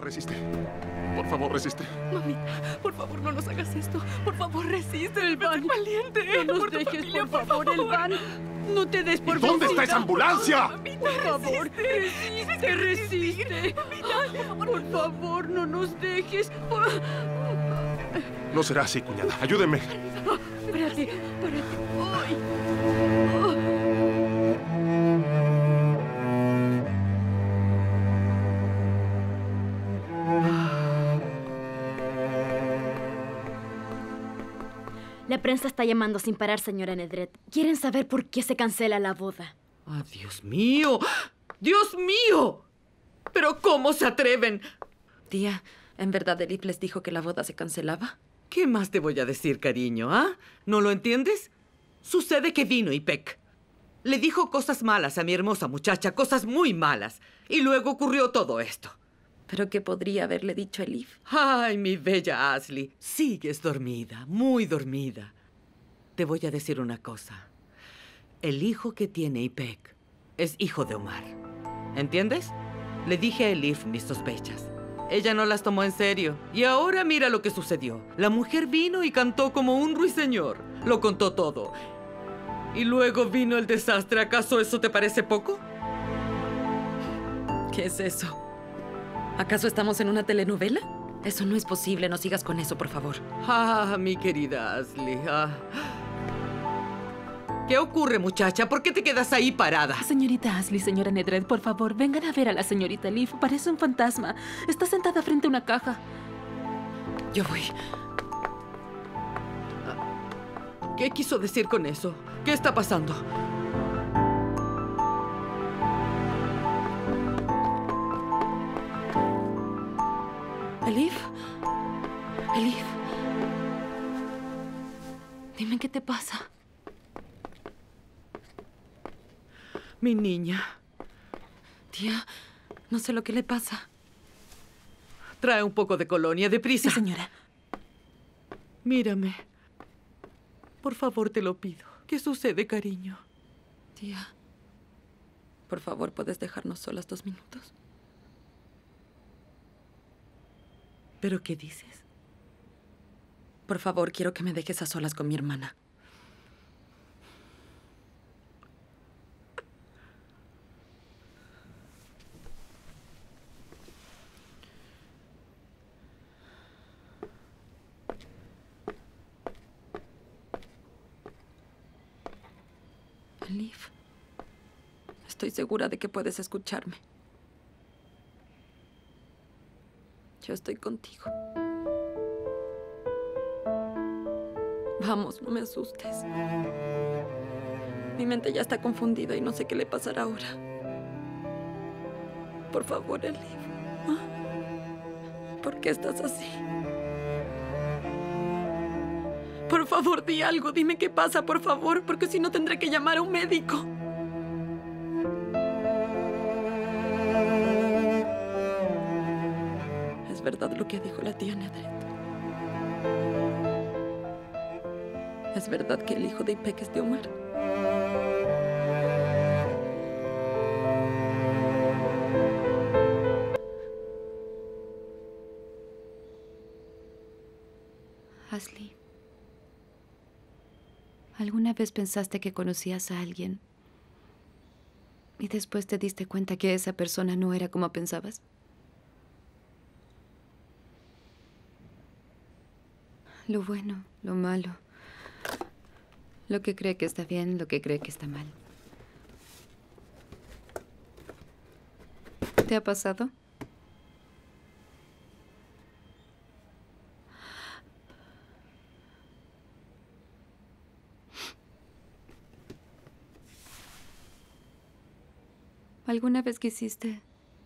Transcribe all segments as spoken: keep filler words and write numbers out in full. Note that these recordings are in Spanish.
resiste. Por favor, resiste. Mamita, por favor, no nos hagas esto. Por favor, resiste. El van. Valiente. No nos por dejes, familia, por favor, por el van. No te des por ¿Y dónde está esa ambulancia? Mamita, Por favor, resiste. resiste, resiste. Por favor, no nos dejes. Por- No será así, cuñada. Ayúdeme. Espérate, espérate. Ay. La prensa está llamando sin parar, señora Nedret. Quieren saber por qué se cancela la boda. ¡Ah, Dios mío! ¡Dios mío! ¿Pero cómo se atreven? Tía, ¿en verdad Elif les dijo que la boda se cancelaba? ¿Qué más te voy a decir, cariño, ah? ¿No lo entiendes? Sucede que vino Ipek. Le dijo cosas malas a mi hermosa muchacha, cosas muy malas. Y luego ocurrió todo esto. ¿Pero qué podría haberle dicho Elif? Ay, mi bella Ashley, sigues dormida, muy dormida. Te voy a decir una cosa. El hijo que tiene Ipek es hijo de Omar. ¿Entiendes? Le dije a Elif mis sospechas. Ella no las tomó en serio. Y ahora mira lo que sucedió. La mujer vino y cantó como un ruiseñor. Lo contó todo. Y luego vino el desastre. ¿Acaso eso te parece poco? ¿Qué es eso? ¿Acaso estamos en una telenovela? Eso no es posible. No sigas con eso, por favor. Ah, mi querida Ashley. Ah. ¿Qué ocurre, muchacha? ¿Por qué te quedas ahí parada? Señorita Ashley, señora Nedret, por favor, vengan a ver a la señorita Elif. Parece un fantasma. Está sentada frente a una caja. Yo voy. ¿Qué quiso decir con eso? ¿Qué está pasando? Elif. Elif. Dime qué te pasa. Mi niña. Tía, no sé lo que le pasa. Trae un poco de colonia, deprisa. Sí, señora. Mírame. Por favor, te lo pido. ¿Qué sucede, cariño? Tía, por favor, ¿puedes dejarnos solas dos minutos? ¿Pero qué dices? Por favor, quiero que me dejes a solas con mi hermana. Elif, estoy segura de que puedes escucharme. Yo estoy contigo. Vamos, no me asustes. Mi mente ya está confundida y no sé qué le pasará ahora. Por favor, Elif. ¿Ah? ¿Por qué estás así? Por favor, di algo. Dime qué pasa, por favor, porque si no tendré que llamar a un médico. Es verdad lo que dijo la tía Nedret. Es verdad que el hijo de Ipek es de Omar. Ashley, ¿alguna vez pensaste que conocías a alguien y después te diste cuenta que esa persona no era como pensabas? Lo bueno, lo malo, lo que cree que está bien, lo que cree que está mal. ¿Te ha pasado? ¿Alguna vez quisiste?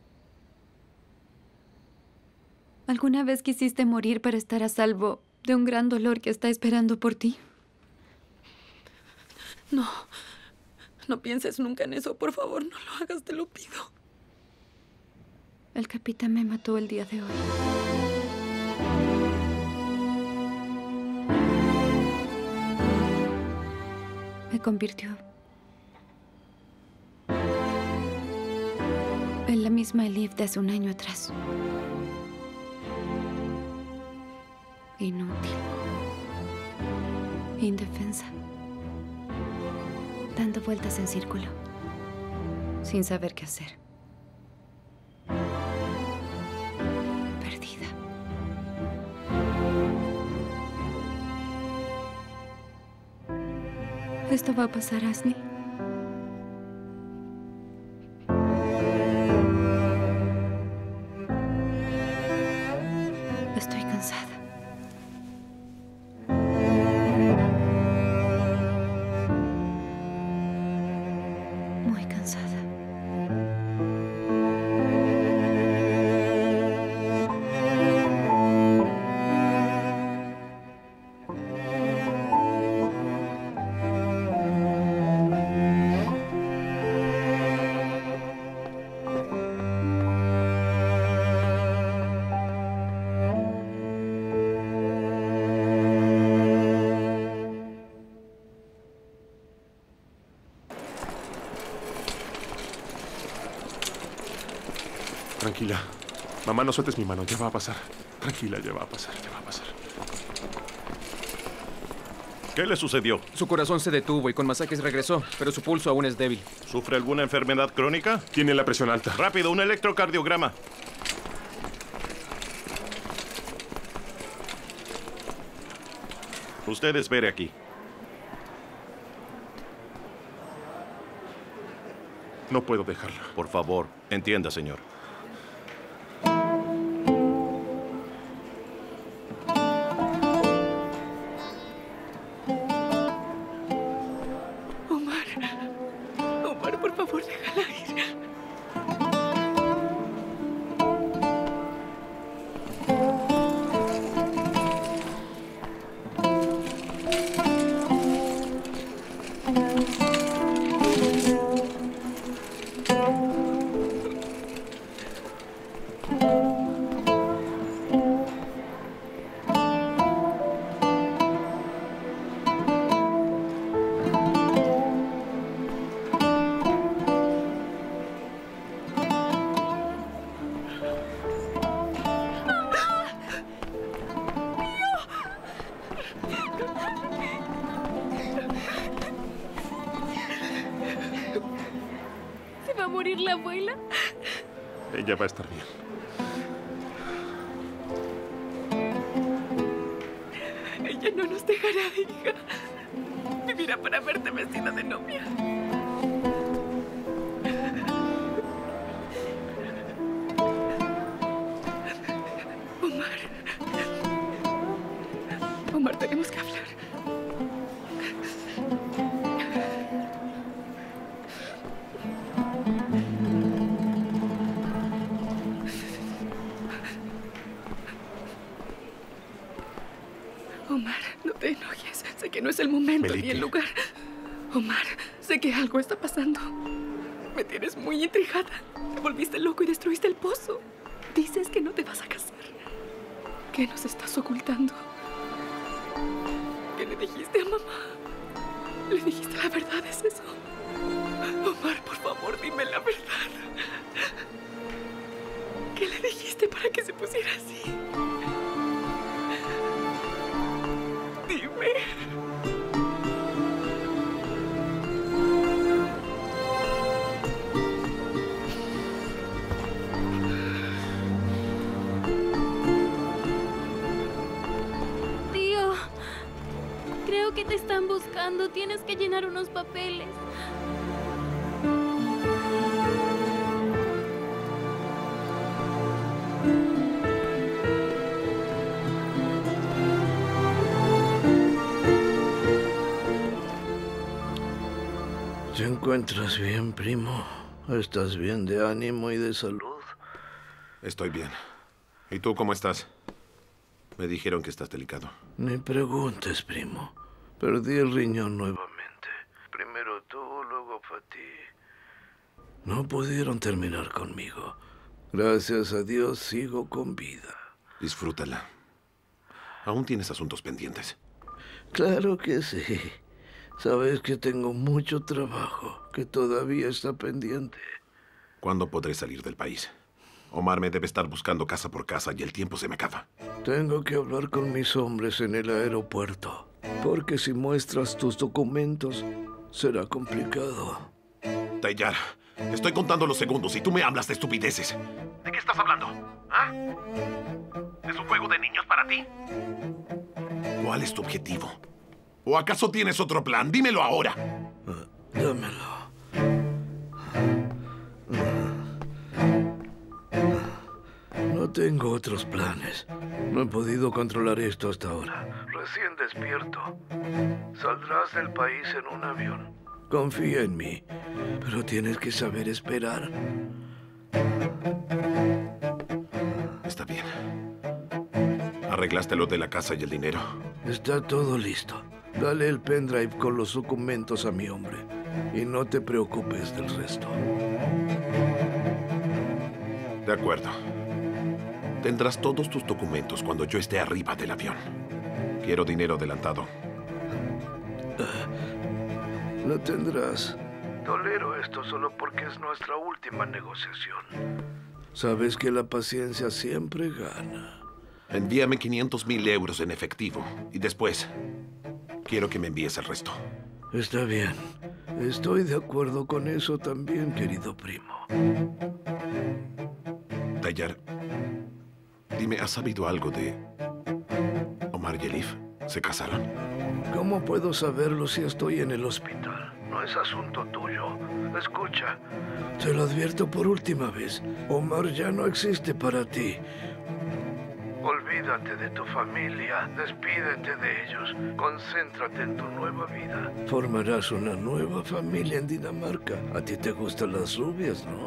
¿Alguna vez quisiste morir para estar a salvo de un gran dolor que está esperando por ti? No. No pienses nunca en eso, por favor. No lo hagas, te lo pido. El capitán me mató el día de hoy. Me convirtió en la misma Elif de hace un año atrás. Inútil. Indefensa. Dando vueltas en círculo. Sin saber qué hacer. Perdida. Esto va a pasar, Asni. Estoy cansada. Muy cansada. Tranquila. Mamá, no sueltes mi mano. Ya va a pasar. Tranquila, ya va a pasar, ya va a pasar. ¿Qué le sucedió? Su corazón se detuvo y con masajes regresó, pero su pulso aún es débil. ¿Sufre alguna enfermedad crónica? Tiene la presión alta. Rápido, un electrocardiograma. Usted espere aquí. No puedo dejarla. Por favor, entienda, señor. Omar. Omar, por favor, déjala ir. ¿Se va a morir la abuela? Ella va a estar bien. Ella no nos dejará, hija. Vivirá para verte vestida de novia. Omar. Omar, tenemos que hablar. Omar, no te enojes. Sé que no es el momento Melite. ni el lugar. Omar, sé que algo está pasando. Me tienes muy intrigada. Te volviste loco y destruiste el pozo. Dices que no te vas a casar. ¿Qué nos estás ocultando? ¿Qué le dijiste a mamá? ¿Le dijiste la verdad? ¿Es eso? Omar, por favor, dime la verdad. ¿Qué le dijiste para que se pusiera así? Dime. Tío, creo que te están buscando. Tienes que llenar unos papeles. ¿Te encuentras bien, primo? ¿Estás bien de ánimo y de salud? Estoy bien. ¿Y tú cómo estás? Me dijeron que estás delicado. Ni preguntes, primo. Perdí el riñón nuevamente. Primero tú, luego Fatih. No pudieron terminar conmigo. Gracias a Dios sigo con vida. Disfrútala. Aún tienes asuntos pendientes. Claro que sí. Sabes que tengo mucho trabajo que todavía está pendiente. ¿Cuándo podré salir del país? Omar me debe estar buscando casa por casa y el tiempo se me acaba. Tengo que hablar con mis hombres en el aeropuerto, porque si muestras tus documentos, será complicado. Tayyar, estoy contando los segundos y tú me hablas de estupideces. ¿De qué estás hablando? ¿Ah? ¿Es un juego de niños para ti? ¿Cuál es tu objetivo? ¿O acaso tienes otro plan? Dímelo ahora. Uh, dámelo. No tengo otros planes. No he podido controlar esto hasta ahora. Recién despierto. Saldrás del país en un avión. Confía en mí, pero tienes que saber esperar. Está bien. ¿Arreglaste lo de la casa y el dinero? Está todo listo. Dale el pendrive con los documentos a mi hombre. Y no te preocupes del resto. De acuerdo. Tendrás todos tus documentos cuando yo esté arriba del avión. Quiero dinero adelantado. Uh, lo tendrás. Tolero esto solo porque es nuestra última negociación. Sabes que la paciencia siempre gana. Envíame quinientos mil euros en efectivo. Y después, quiero que me envíes el resto. Está bien. Estoy de acuerdo con eso también, querido primo. Tayyar, dime, ¿has sabido algo de Omar y Elif? ¿Se casaron? ¿Cómo puedo saberlo si estoy en el hospital? No es asunto tuyo. Escucha, te lo advierto por última vez. Omar ya no existe para ti. Olvídate de tu familia, despídete de ellos, concéntrate en tu nueva vida. Formarás una nueva familia en Dinamarca. A ti te gustan las rubias, ¿no?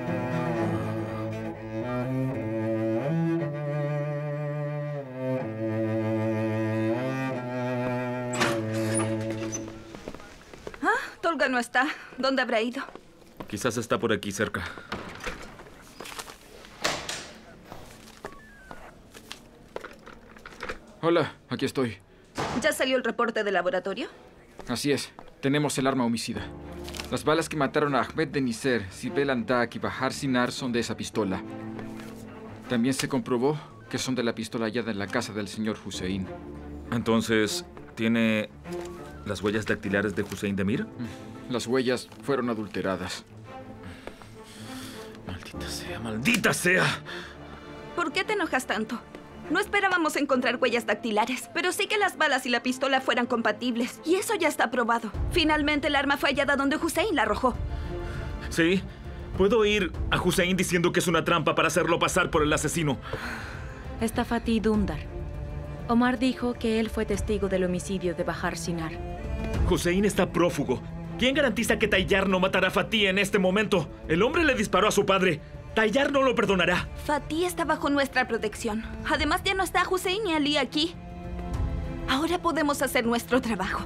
Ah, Tolga no está. ¿Dónde habrá ido? Quizás está por aquí cerca. Hola, aquí estoy. ¿Ya salió el reporte del laboratorio? Así es. Tenemos el arma homicida. Las balas que mataron a Ahmed Denizer, Sibel Andak y Bahar Sinar son de esa pistola. También se comprobó que son de la pistola hallada en la casa del señor Hussein. Entonces, ¿tiene las huellas dactilares de Hussein Demir? Las huellas fueron adulteradas. Maldita sea, maldita sea. ¿Por qué te enojas tanto? No esperábamos encontrar huellas dactilares, pero sí que las balas y la pistola fueran compatibles. Y eso ya está probado. Finalmente el arma fue hallada donde Hussein la arrojó. Sí. Puedo ir a Hussein diciendo que es una trampa para hacerlo pasar por el asesino. Está Fatih Dündar. Omar dijo que él fue testigo del homicidio de Bahar Sinar. Hussein está prófugo. ¿Quién garantiza que Tayyar no matará a Fatih en este momento? El hombre le disparó a su padre. Tayyar no lo perdonará. Fatih está bajo nuestra protección. Además, ya no está Hussein y Ali aquí. Ahora podemos hacer nuestro trabajo.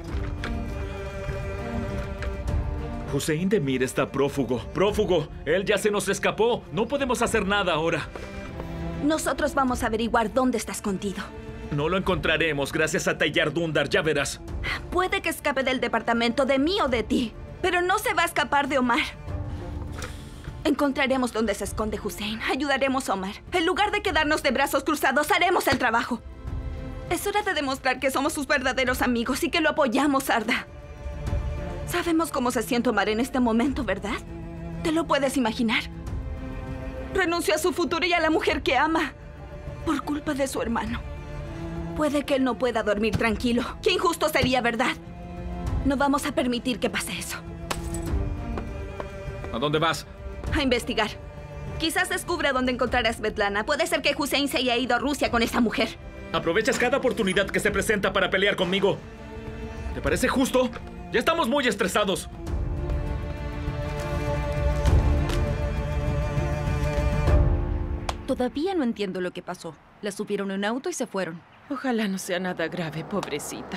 Hussein Demir está prófugo. ¡Prófugo! Él ya se nos escapó. No podemos hacer nada ahora. Nosotros vamos a averiguar dónde está escondido. No lo encontraremos gracias a Tayyar Dündar, ya verás. Puede que escape del departamento de mí o de ti, pero no se va a escapar de Omar. Encontraremos dónde se esconde Hussein. Ayudaremos a Omar. En lugar de quedarnos de brazos cruzados, haremos el trabajo. Es hora de demostrar que somos sus verdaderos amigos y que lo apoyamos, Arda. Sabemos cómo se siente Omar en este momento, ¿verdad? ¿Te lo puedes imaginar? Renunció a su futuro y a la mujer que ama por culpa de su hermano. Puede que él no pueda dormir tranquilo. Qué injusto sería, ¿verdad? No vamos a permitir que pase eso. ¿A dónde vas? A investigar. Quizás descubra dónde encontrar a Svetlana. Puede ser que Hussein se haya ido a Rusia con esa mujer. Aprovechas cada oportunidad que se presenta para pelear conmigo. ¿Te parece justo? Ya estamos muy estresados. Todavía no entiendo lo que pasó. La subieron en un auto y se fueron. Ojalá no sea nada grave, pobrecita.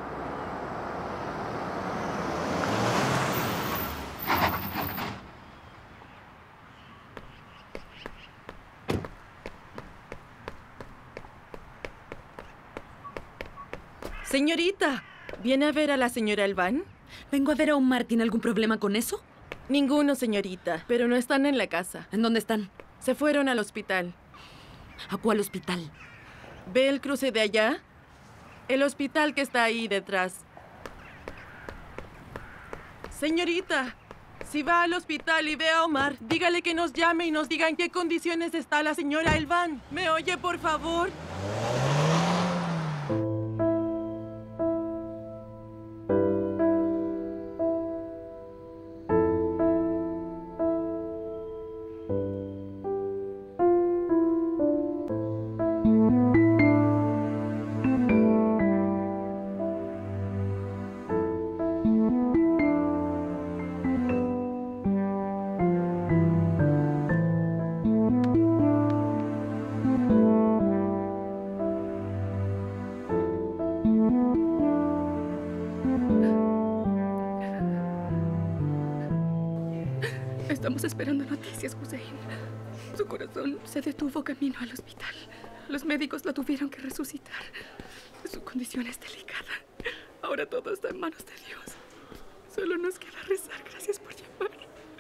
Señorita, ¿viene a ver a la señora Elvan? Vengo a ver a Omar. ¿Tiene algún problema con eso? Ninguno, señorita, pero no están en la casa. ¿En dónde están? Se fueron al hospital. ¿A cuál hospital? ¿Ve el cruce de allá? El hospital que está ahí detrás. Señorita, si va al hospital y ve a Omar, dígale que nos llame y nos diga en qué condiciones está la señora Elvan. ¿Me oye, por favor? Estamos esperando noticias, Hussein. Su corazón se detuvo camino al hospital. Los médicos la tuvieron que resucitar. Su condición es delicada. Ahora todo está en manos de Dios. Solo nos queda rezar. Gracias por llamar.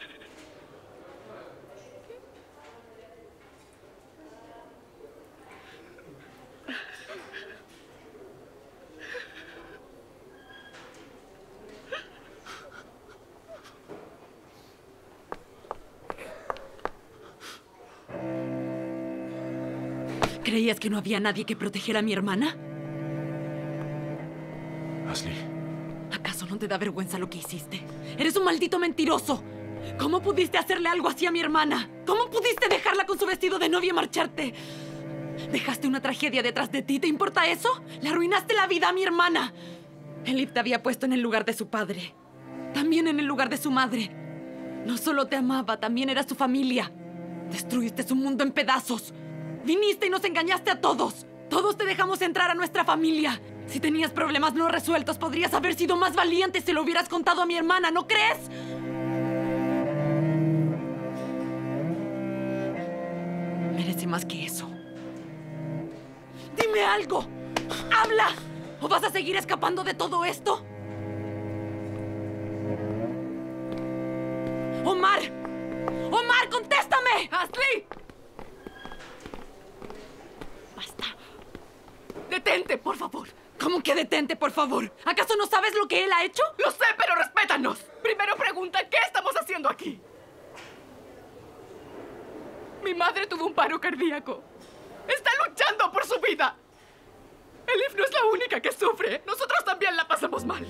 ¿Creías que no había nadie que protegiera a mi hermana? Ashley. ¿Acaso no te da vergüenza lo que hiciste? ¡Eres un maldito mentiroso! ¿Cómo pudiste hacerle algo así a mi hermana? ¿Cómo pudiste dejarla con su vestido de novia y marcharte? ¿Dejaste una tragedia detrás de ti? ¿Te importa eso? Le arruinaste la vida a mi hermana. Elif te había puesto en el lugar de su padre. También en el lugar de su madre. No solo te amaba, también era su familia. Destruiste su mundo en pedazos. Viniste y nos engañaste a todos. Todos te dejamos entrar a nuestra familia. Si tenías problemas no resueltos, podrías haber sido más valiente si lo hubieras contado a mi hermana, ¿no crees? Merece más que eso. ¡Dime algo! ¡Habla! ¿O vas a seguir escapando de todo esto? ¡Omar! ¡Omar, contéstame! ¡Ashley! ¡Basta! ¡Detente, por favor! ¿Cómo que detente, por favor? ¿Acaso no sabes lo que él ha hecho? Lo sé, pero respétanos. Primero pregunta, ¿qué estamos haciendo aquí? Mi madre tuvo un paro cardíaco. Está luchando por su vida. Elif no es la única que sufre. Nosotros también la pasamos mal.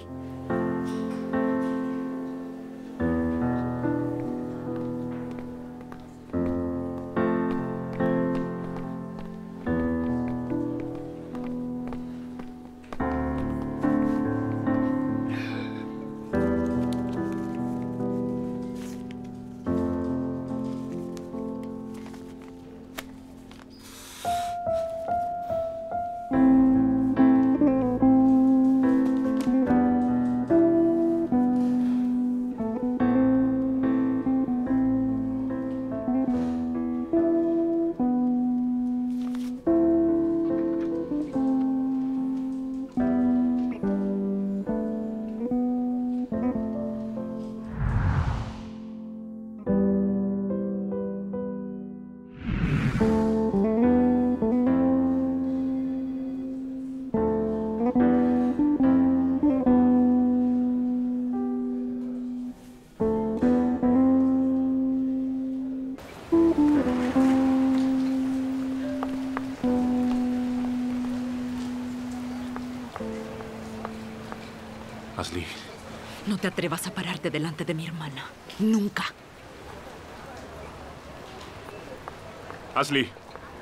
Ashley. No te atrevas a pararte delante de mi hermana. Nunca. Ashley.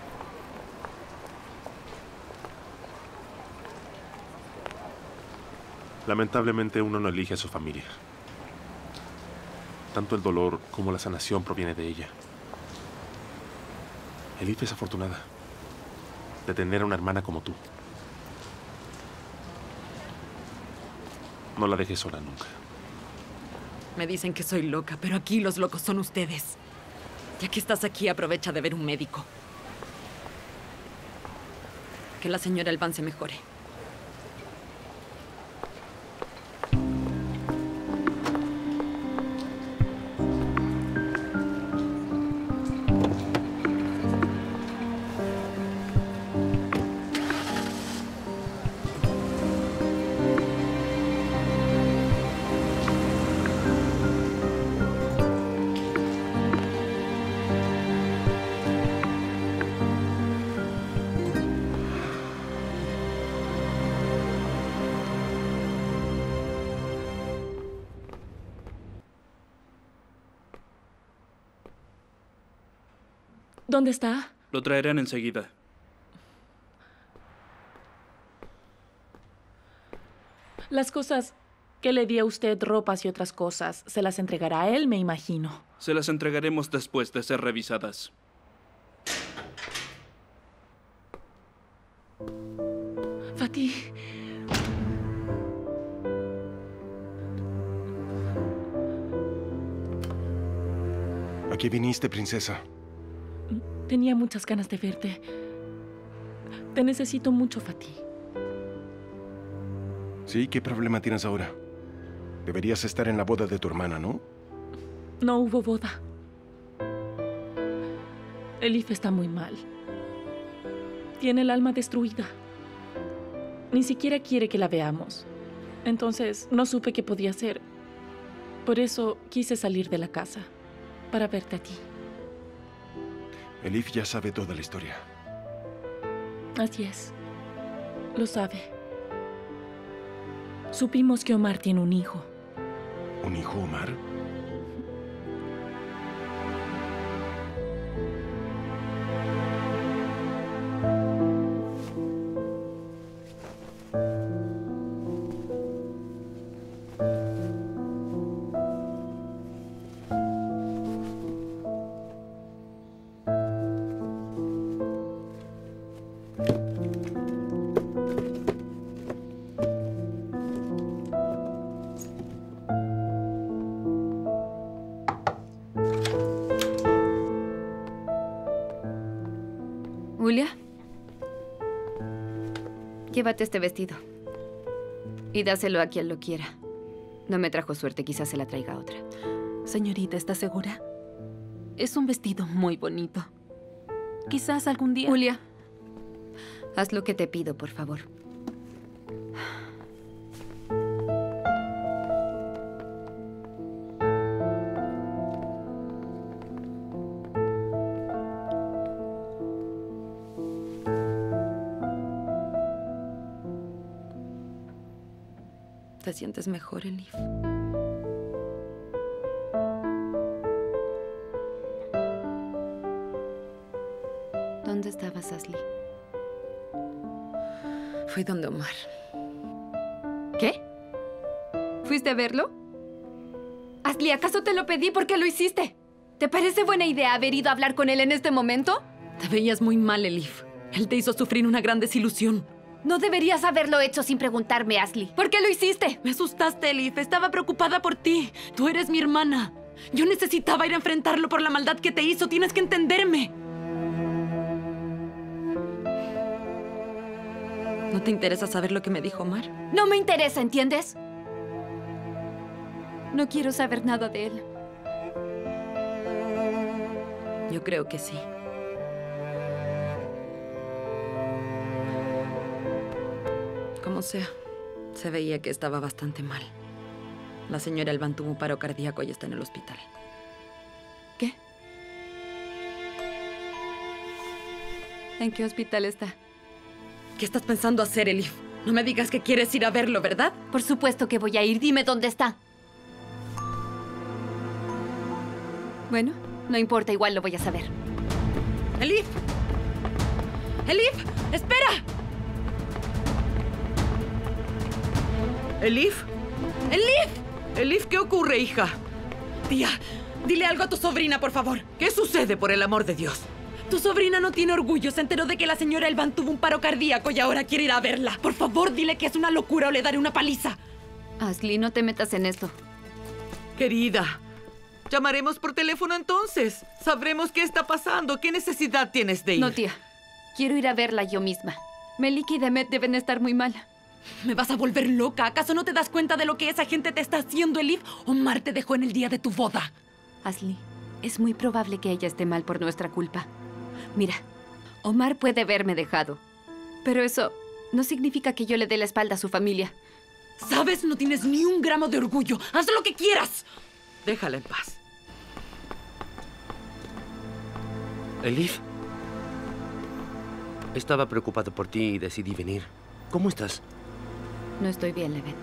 Lamentablemente uno no elige a su familia. Tanto el dolor como la sanación proviene de ella. Elif es afortunada de tener a una hermana como tú. No la dejes sola nunca. Me dicen que soy loca, pero aquí los locos son ustedes. Ya que estás aquí, aprovecha de ver un médico. Que la señora Elvan se mejore. ¿Dónde está? Lo traerán enseguida. Las cosas que le di a usted, ropas y otras cosas, se las entregará a él, me imagino. Se las entregaremos después de ser revisadas. Fatih. ¿A qué viniste, princesa? Tenía muchas ganas de verte. Te necesito mucho, Fatih. Sí, ¿qué problema tienes ahora? Deberías estar en la boda de tu hermana, ¿no? No hubo boda. Elif está muy mal. Tiene el alma destruida. Ni siquiera quiere que la veamos. Entonces, no supe qué podía hacer. Por eso quise salir de la casa, para verte a ti. Elif ya sabe toda la historia. Así es. Lo sabe. Supimos que Omar tiene un hijo. ¿Un hijo, Omar? Julia, llévate este vestido y dáselo a quien lo quiera. No me trajo suerte, quizás se la traiga otra. Señorita, ¿está segura? Es un vestido muy bonito. Quizás algún día... Julia, haz lo que te pido, por favor. ¿Te sientes mejor, Elif? ¿Dónde estabas, Asli? Fui donde Omar. ¿Qué? ¿Fuiste a verlo? Asli, ¿acaso te lo pedí? ¿Por qué lo hiciste? ¿Te parece buena idea haber ido a hablar con él en este momento? Te veías muy mal, Elif. Él te hizo sufrir una gran desilusión. No deberías haberlo hecho sin preguntarme, Asli. ¿Por qué lo hiciste? Me asustaste, Elif. Estaba preocupada por ti. Tú eres mi hermana. Yo necesitaba ir a enfrentarlo por la maldad que te hizo. Tienes que entenderme. ¿No te interesa saber lo que me dijo Omar? No me interesa, ¿entiendes? No quiero saber nada de él. Yo creo que sí. Como sea, se veía que estaba bastante mal. La señora Elvan tuvo un paro cardíaco y está en el hospital. ¿Qué? ¿En qué hospital está? ¿Qué estás pensando hacer, Elif? No me digas que quieres ir a verlo, ¿verdad? Por supuesto que voy a ir. Dime dónde está. Bueno, no importa, igual lo voy a saber. ¡Elif! ¡Elif! ¡Espera! ¿Elif? ¡Elif! Elif, ¿qué ocurre, hija? Tía, dile algo a tu sobrina, por favor. ¿Qué sucede, por el amor de Dios? Tu sobrina no tiene orgullo. Se enteró de que la señora Elvan tuvo un paro cardíaco y ahora quiere ir a verla. Por favor, dile que es una locura o le daré una paliza. Asli, no te metas en esto. Querida, llamaremos por teléfono entonces. Sabremos qué está pasando. ¿Qué necesidad tienes de ir? No, tía. Quiero ir a verla yo misma. Melike y Demet deben estar muy mal. ¿Me vas a volver loca? ¿Acaso no te das cuenta de lo que esa gente te está haciendo, Elif? Omar te dejó en el día de tu boda. Asli, es muy probable que ella esté mal por nuestra culpa. Mira, Omar puede haberme dejado, pero eso no significa que yo le dé la espalda a su familia. ¿Sabes? No tienes ni un gramo de orgullo. ¡Haz lo que quieras! Déjala en paz. Elif. Estaba preocupado por ti y decidí venir. ¿Cómo estás? No estoy bien, Levet.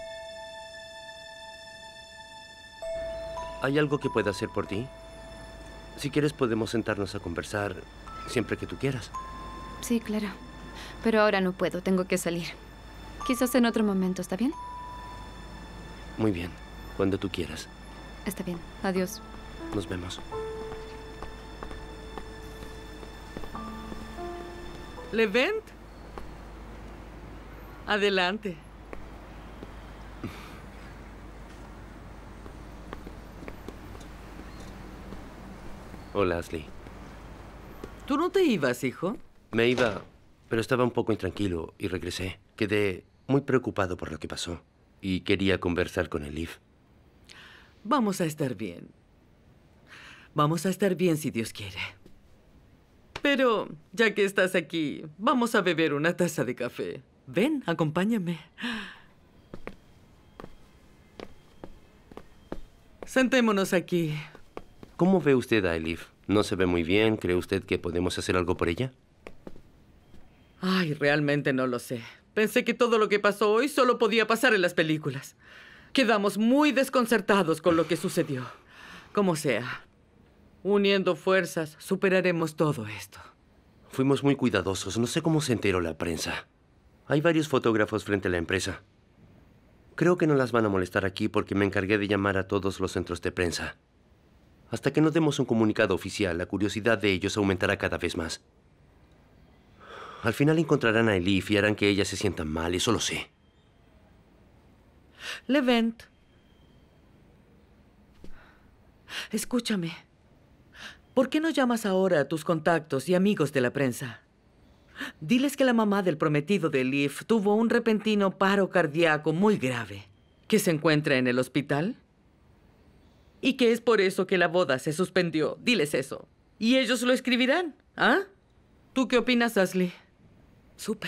¿Hay algo que pueda hacer por ti? Si quieres, podemos sentarnos a conversar siempre que tú quieras. Sí, claro. Pero ahora no puedo, tengo que salir. Quizás en otro momento, ¿está bien? Muy bien, cuando tú quieras. Está bien, adiós. Nos vemos. ¿Levent? Adelante. Hola, Ashley. ¿Tú no te ibas, hijo? Me iba, pero estaba un poco intranquilo y regresé. Quedé muy preocupado por lo que pasó y quería conversar con Elif. Vamos a estar bien. Vamos a estar bien si Dios quiere. Pero, ya que estás aquí, vamos a beber una taza de café. Ven, acompáñame. Sentémonos aquí. ¿Cómo ve usted a Elif? ¿No se ve muy bien? ¿Cree usted que podemos hacer algo por ella? Ay, realmente no lo sé. Pensé que todo lo que pasó hoy solo podía pasar en las películas. Quedamos muy desconcertados con lo que sucedió. Como sea, uniendo fuerzas, superaremos todo esto. Fuimos muy cuidadosos. No sé cómo se enteró la prensa. Hay varios fotógrafos frente a la empresa. Creo que no las van a molestar aquí porque me encargué de llamar a todos los centros de prensa. Hasta que no demos un comunicado oficial, la curiosidad de ellos aumentará cada vez más. Al final encontrarán a Elif y harán que ella se sienta mal, eso lo sé. Levent. Escúchame. ¿Por qué no llamas ahora a tus contactos y amigos de la prensa? Diles que la mamá del prometido de Elif tuvo un repentino paro cardíaco muy grave, que se encuentra en el hospital y que es por eso que la boda se suspendió. Diles eso. Y ellos lo escribirán. ¿Ah? ¿Tú qué opinas, Ashley? Súper.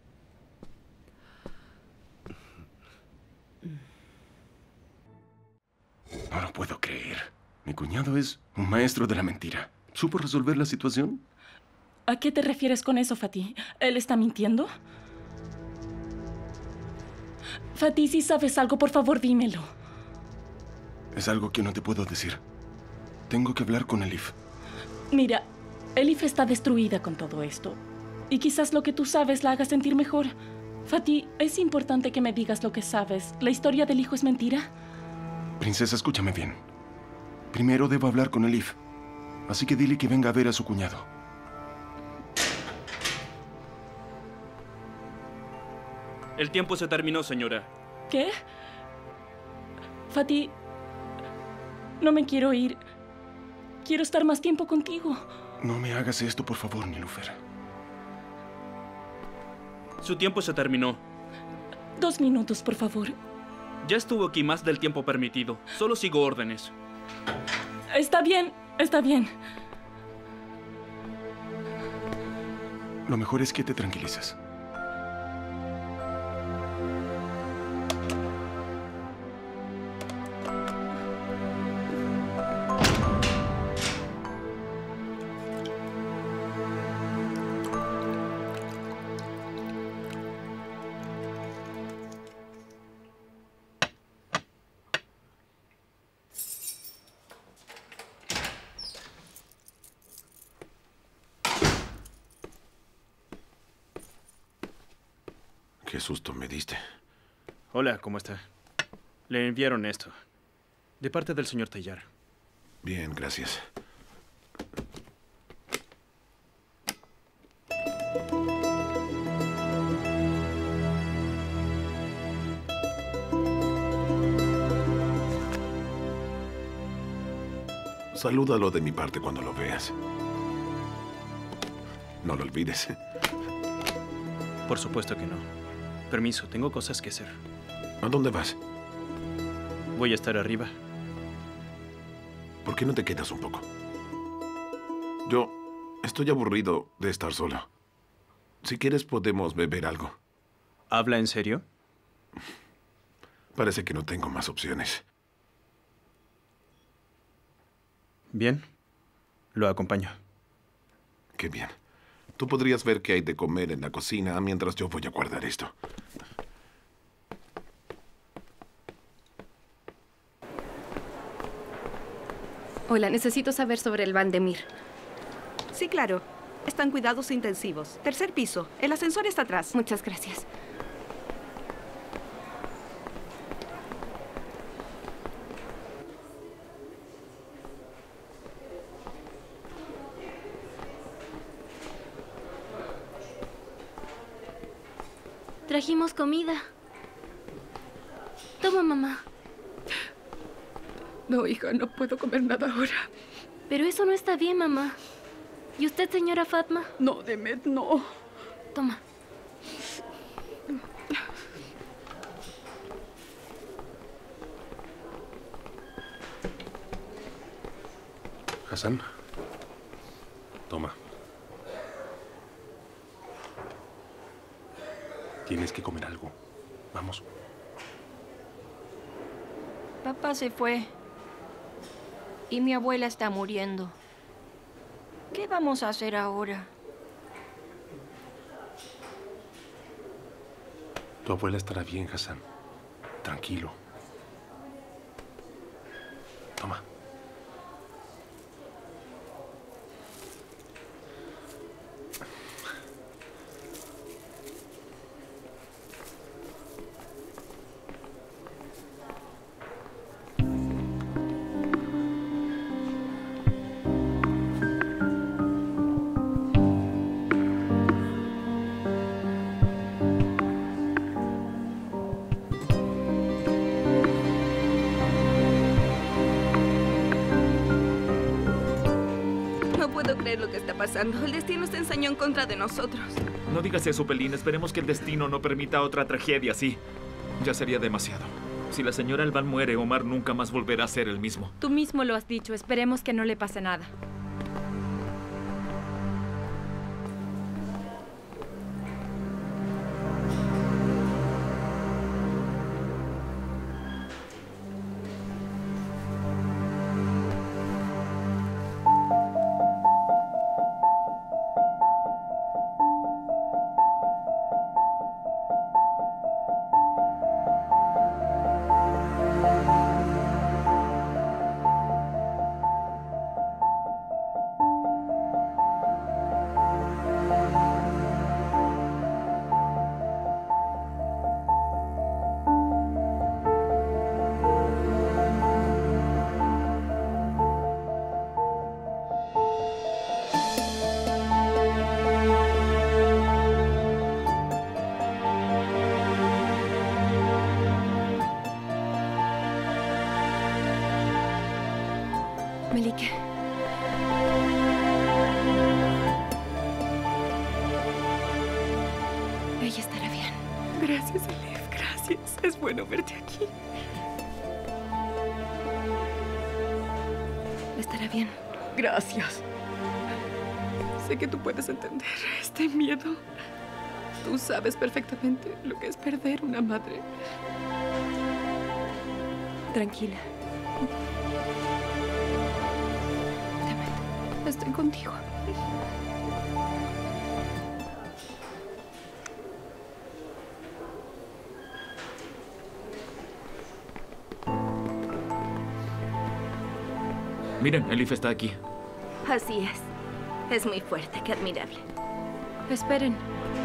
No lo puedo creer. Mi cuñado es un maestro de la mentira. ¿Supo resolver la situación? ¿A qué te refieres con eso, Fatih? ¿Él está mintiendo? Fatih, si sabes algo, por favor, dímelo. Es algo que no te puedo decir. Tengo que hablar con Elif. Mira, Elif está destruida con todo esto. Y quizás lo que tú sabes la haga sentir mejor. Fatih, es importante que me digas lo que sabes. ¿La historia del hijo es mentira? Princesa, escúchame bien. Primero debo hablar con Elif. Así que dile que venga a ver a su cuñado. El tiempo se terminó, señora. ¿Qué? Fatih, no me quiero ir. Quiero estar más tiempo contigo. No me hagas esto, por favor, Nilufer. Su tiempo se terminó. Dos minutos, por favor. Ya estuvo aquí más del tiempo permitido. Solo sigo órdenes. Está bien, está bien. Lo mejor es que te tranquilices. Qué susto me diste. Hola, ¿cómo está? Le enviaron esto. De parte del señor Tayyar. Bien, gracias. Salúdalo de mi parte cuando lo veas. No lo olvides. Por supuesto que no. Permiso, tengo cosas que hacer. ¿A dónde vas? Voy a estar arriba. ¿Por qué no te quedas un poco? Yo estoy aburrido de estar solo. Si quieres, podemos beber algo. ¿Habla en serio? Parece que no tengo más opciones. Bien. Lo acompaño. Qué bien. Tú podrías ver qué hay de comer en la cocina mientras yo voy a guardar esto. Hola, necesito saber sobre el Vandemir. Sí, claro. Están cuidados intensivos. Tercer piso. El ascensor está atrás. Muchas gracias. Trajimos comida. Toma, mamá. No, hija, no puedo comer nada ahora. Pero eso no está bien, mamá. ¿Y usted, señora Fatma? No, Demet, no. Toma. Hassan, toma. Tienes que comer algo. Vamos. Papá se fue. Y mi abuela está muriendo. ¿Qué vamos a hacer ahora? Tu abuela estará bien, Hassan. Tranquilo. Toma. Lo que está pasando. El destino está ensañó en contra de nosotros. No digas eso, Pelín. Esperemos que el destino no permita otra tragedia así. Ya sería demasiado. Si la señora Elvan muere, Omar nunca más volverá a ser el mismo. Tú mismo lo has dicho. Esperemos que no le pase nada. Melike. Ella estará bien. Gracias, Elif. Gracias. Es bueno verte aquí. Estará bien. Gracias. Sé que tú puedes entender este miedo. Tú sabes perfectamente lo que es perder una madre. Tranquila. Estoy contigo. Miren, Elif está aquí. Así es. Es muy fuerte, qué admirable. Esperen.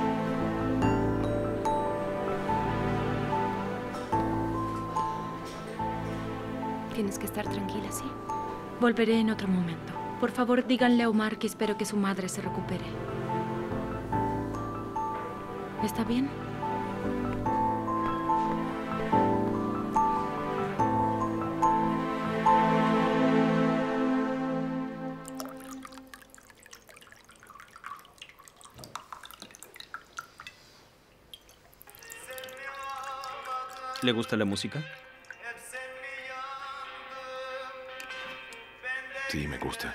Tienes que estar tranquila, ¿sí? Volveré en otro momento. Por favor, díganle a Omar que espero que su madre se recupere. ¿Está bien? ¿Le gusta la música? Sí, me gusta.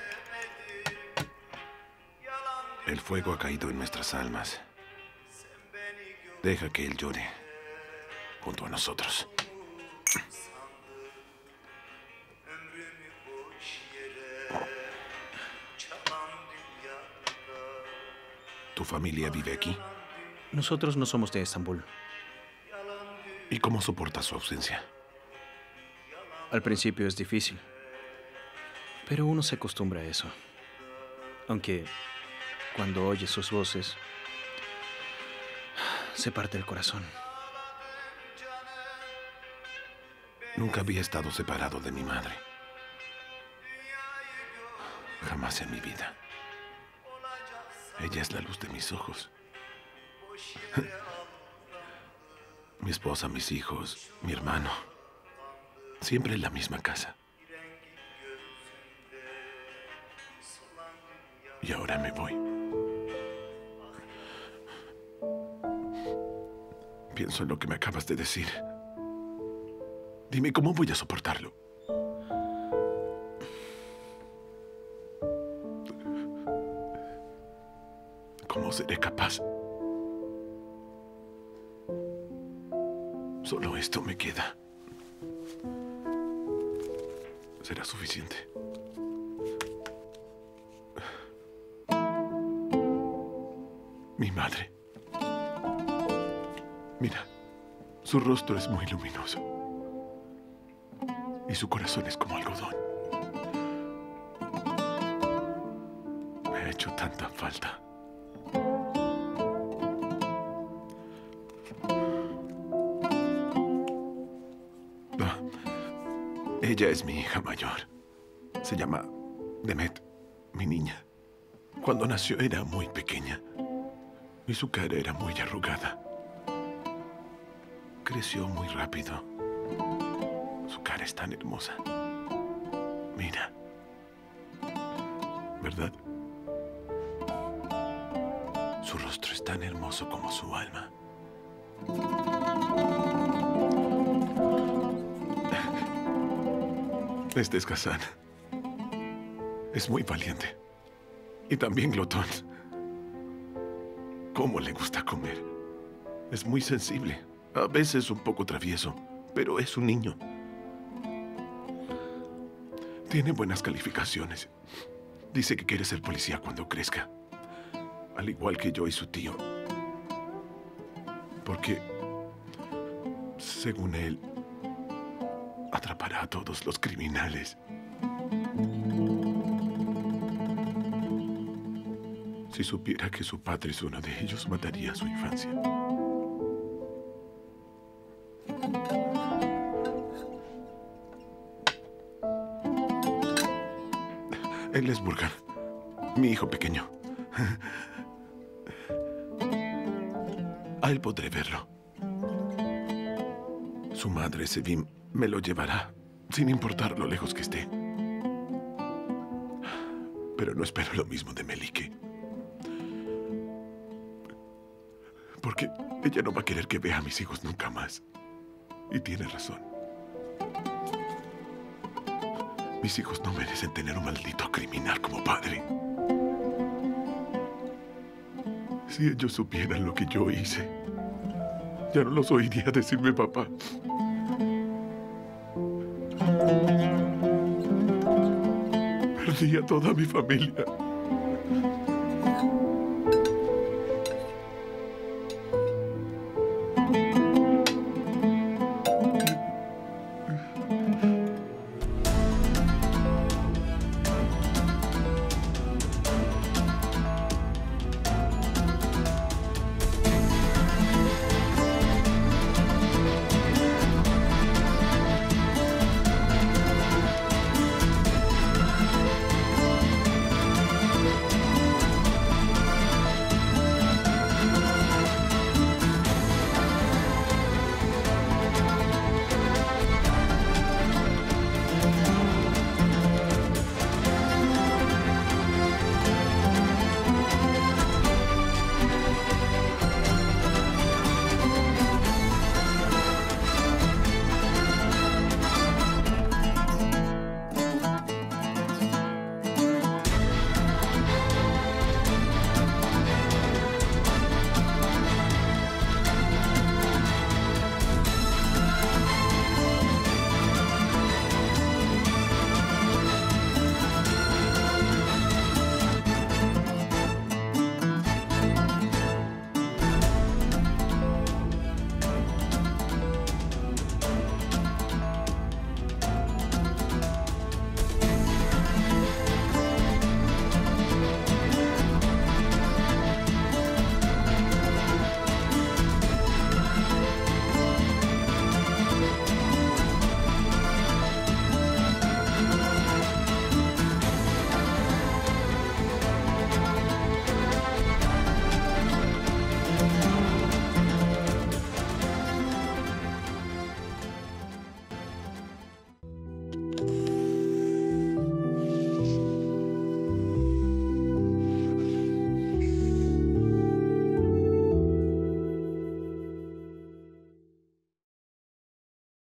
El fuego ha caído en nuestras almas. Deja que él llore junto a nosotros. ¿Tu familia vive aquí? Nosotros no somos de Estambul. ¿Y cómo soportas su ausencia? Al principio es difícil. Pero uno se acostumbra a eso. Aunque cuando oye sus voces, se parte el corazón. Nunca había estado separado de mi madre. Jamás en mi vida. Ella es la luz de mis ojos. Mi esposa, mis hijos, mi hermano. Siempre en la misma casa. Y ahora me voy. Pienso en lo que me acabas de decir. Dime, ¿cómo voy a soportarlo? ¿Cómo seré capaz? Solo esto me queda. ¿Será suficiente? Mi madre. Mira, su rostro es muy luminoso. Y su corazón es como algodón. Me ha hecho tanta falta. Ah, ella es mi hija mayor. Se llama Demet, mi niña. Cuando nació era muy pequeña. Y su cara era muy arrugada. Creció muy rápido. Su cara es tan hermosa. Mira. ¿Verdad? Su rostro es tan hermoso como su alma. Este es Ghassan. Es muy valiente. Y también glotón. ¿Cómo le gusta comer? Es muy sensible. A veces un poco travieso, pero es un niño. Tiene buenas calificaciones. Dice que quiere ser policía cuando crezca. Al igual que yo y su tío. Porque, según él, atrapará a todos los criminales. Si supiera que su padre es uno de ellos, mataría su infancia. Él es Burgan, mi hijo pequeño. A él podré verlo. Su madre, Sevim, me lo llevará, sin importar lo lejos que esté. Pero no espero lo mismo de Melike. Porque ella no va a querer que vea a mis hijos nunca más. Y tiene razón. Mis hijos no merecen tener un maldito criminal como padre. Si ellos supieran lo que yo hice, ya no los oiría decirme papá. Perdí a toda mi familia.